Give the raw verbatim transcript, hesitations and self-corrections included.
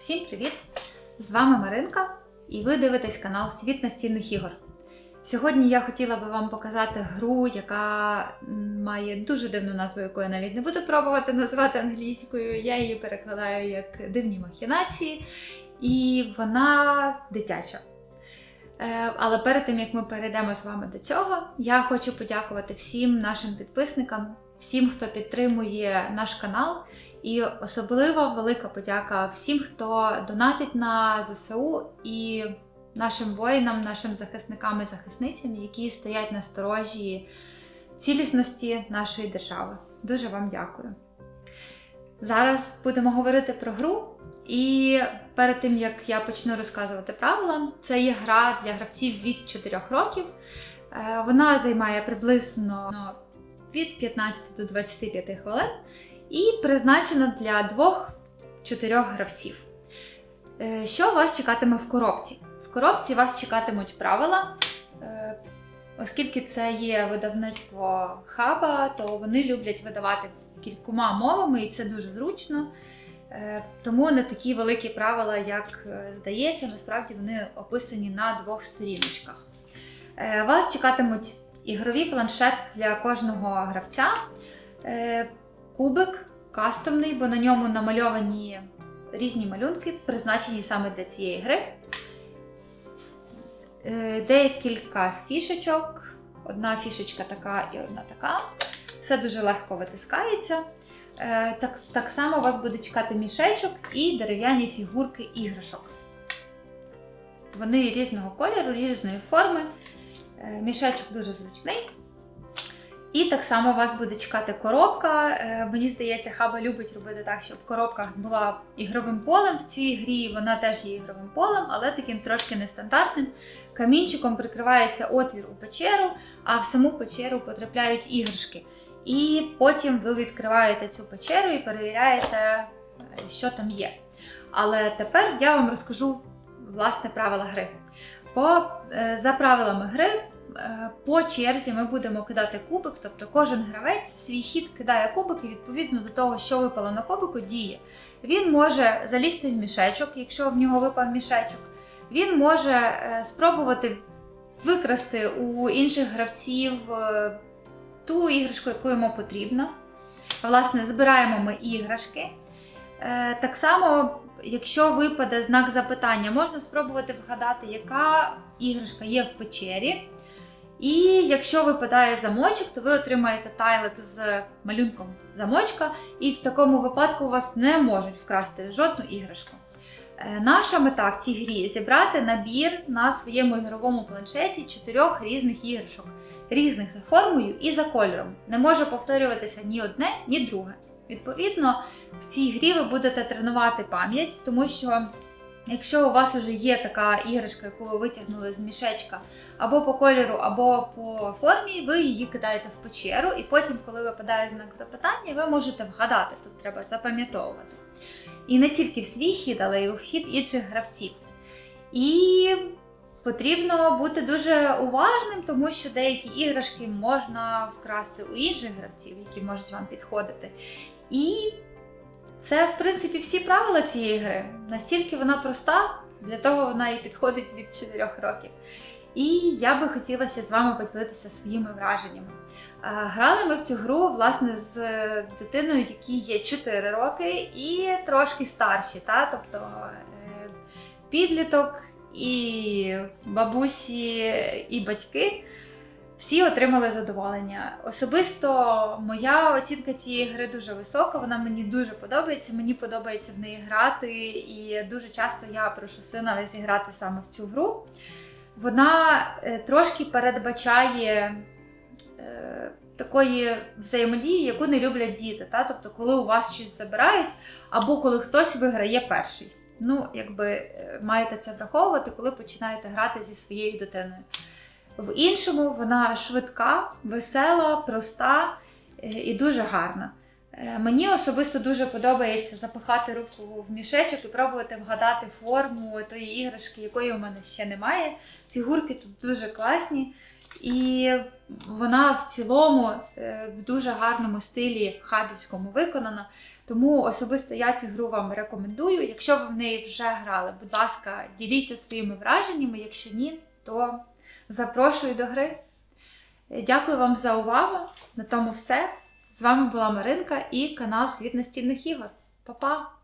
Всім привіт! З вами Маринка і ви дивитесь канал Світ настільних ігор. Сьогодні я хотіла би вам показати гру, яка має дуже дивну назву, яку я навіть не буду пробувати називати англійською. Я її перекладаю як «Дивні махінації», і вона дитяча. Але перед тим, як ми перейдемо з вами до цього, я хочу подякувати всім нашим підписникам, всім, хто підтримує наш канал. І особливо велика подяка всім, хто донатить на зе се у і нашим воїнам, нашим захисникам і захисницям, які стоять на сторожі цілісності нашої держави. Дуже вам дякую. Зараз будемо говорити про гру. І перед тим, як я почну розказувати правила, це є гра для гравців від чотирьох років. Вона займає приблизно від п'ятнадцяти до двадцяти п'яти хвилин. І призначена для двох-чотирьох гравців. Що вас чекатиме в коробці? В коробці вас чекатимуть правила. Оскільки це є видавництво Хаба, то вони люблять видавати кількома мовами, і це дуже зручно. Тому не такі великі правила, як здається, насправді вони описані на двох сторіночках. Вас чекатимуть ігровий планшет для кожного гравця, кубик кастомний, бо на ньому намальовані різні малюнки, призначені саме для цієї гри. Декілька фішечок, одна фішечка така і одна така. Все дуже легко витискається. Так, так само вас буде чекати мішечок і дерев'яні фігурки іграшок. Вони різного кольору, різної форми. Мішечок дуже зручний. І так само вас буде чекати коробка. Мені здається, Хаба любить робити так, щоб коробка була ігровим полем. В цій грі вона теж є ігровим полем, але таким трошки нестандартним. Камінчиком прикривається отвір у печеру, а в саму печеру потрапляють іграшки. І потім ви відкриваєте цю печеру і перевіряєте, що там є. Але тепер я вам розкажу, власне, правила гри. По, за правилами гри, по черзі ми будемо кидати кубик, тобто кожен гравець в свій хід кидає кубик і відповідно до того, що випало на кубику, діє. Він може залізти в мішечок, якщо в нього випав мішечок. Він може спробувати викрасти у інших гравців ту іграшку, яку йому потрібно. Власне, збираємо ми іграшки. Так само, якщо випаде знак запитання, можна спробувати вгадати, яка іграшка є в печері. І якщо випадає замочок, то ви отримаєте тайлик з малюнком замочка, і в такому випадку у вас не можуть вкрасти жодну іграшку. Наша мета в цій грі – зібрати набір на своєму ігровому планшеті чотирьох різних іграшок, різних за формою і за кольором. Не може повторюватися ні одне, ні друге. Відповідно, в цій грі ви будете тренувати пам'ять, тому що якщо у вас вже є така іграшка, яку ви витягнули з мішечка або по кольору, або по формі, ви її кидаєте в печеру, і потім, коли випадає знак запитання, ви можете вгадати, тут треба запам'ятовувати. І не тільки в свій хід, але й у хід інших гравців. І потрібно бути дуже уважним, тому що деякі іграшки можна вкрасти у інших гравців, які можуть вам підходити. І це, в принципі, всі правила цієї гри. Настільки вона проста, для того вона і підходить від чотирьох років. І я би хотіла ще з вами поділитися своїми враженнями. Грали ми в цю гру, власне, з дитиною, якій є чотири роки і трошки старші, та? Тобто підліток, і бабусі, і батьки. Всі отримали задоволення. Особисто моя оцінка цієї гри дуже висока, вона мені дуже подобається, мені подобається в неї грати, і дуже часто я прошу сина зіграти саме в цю гру. Вона трошки передбачає е, такої взаємодії, яку не люблять діти. Та? Тобто, коли у вас щось забирають, або коли хтось виграє перший. Ну, якби маєте це враховувати, коли починаєте грати зі своєю дитиною. В іншому вона швидка, весела, проста і дуже гарна. Мені особисто дуже подобається запихати руку в мішечок і пробувати вгадати форму тої іграшки, якої у мене ще немає. Фігурки тут дуже класні. І вона в цілому в дуже гарному стилі хабівському виконана. Тому особисто я цю гру вам рекомендую. Якщо ви в неї вже грали, будь ласка, діліться своїми враженнями. Якщо ні, то запрошую до гри. Дякую вам за увагу. На тому все. З вами була Маринка і канал Світ настільних ігор. Па-па!